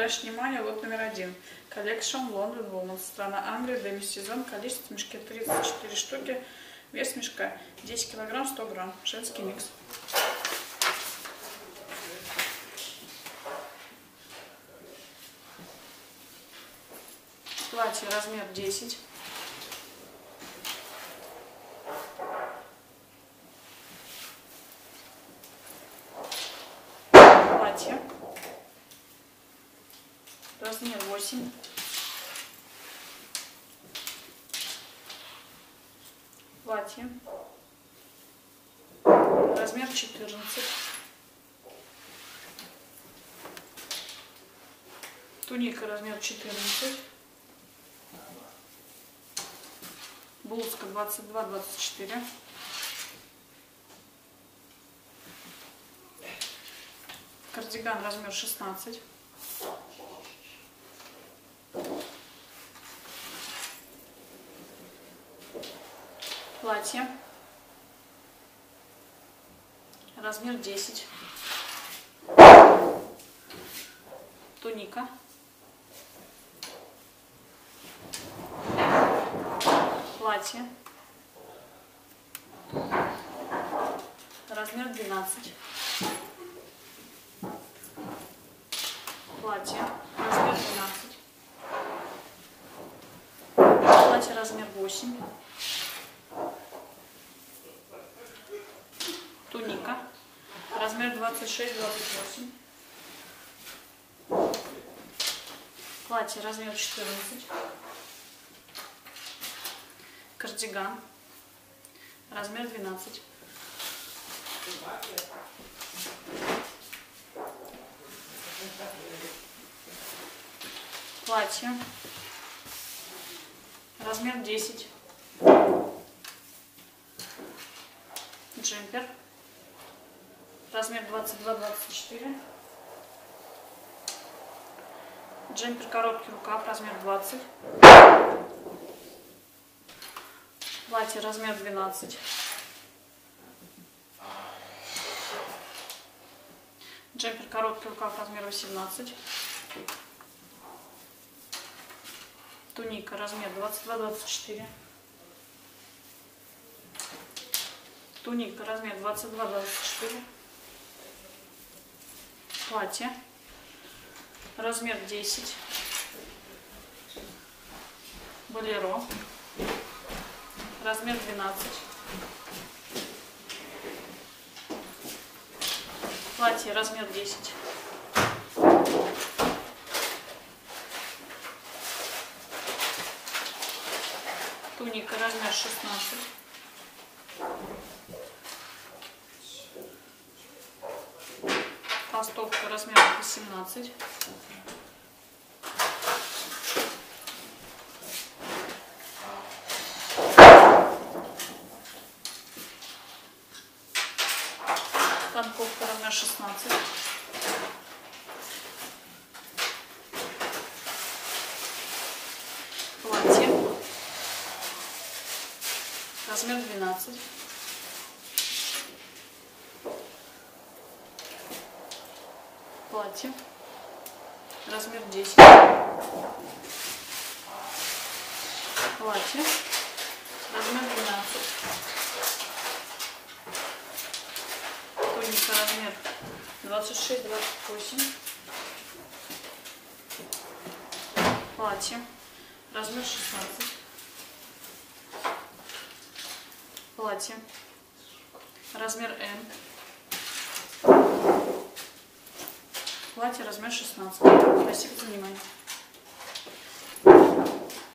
Обращайте внимание, лот номер 1. Collection London Woman. Страна Англия, демисезон. Количество в мешке 34 штуки. Вес мешка 10 килограмм 100 грамм. Женский микс. Платье размер 10. Платье размер 8. Платье размер 14. Туника размер 14. Блузка 22-24. Кардиган размер 16. Платье размер 10. Туника платье размер 12. Платье размер 12. Платье размер 8. Туника размер 26-28. Платье размер 14. Кардиган размер 12. Платье размер 10. Джемпер размер 22-24. Джемпер короткий рукав размер 20. Платье размер 12. Джемпер короткий рукав размер 18. Туника размер 22-24. Туника размер 22-24. Платье размер 10. Болеро размер 12. Платье размер 10. Туника размер 16. Толстовка размер 18. Танковка размер 16. Платье размер 12. Платье размер 10. Платье размер 12. Туника размер 26-28. Платье размер 16. Платье размер М. Платье размер 16. Спасибо за внимание.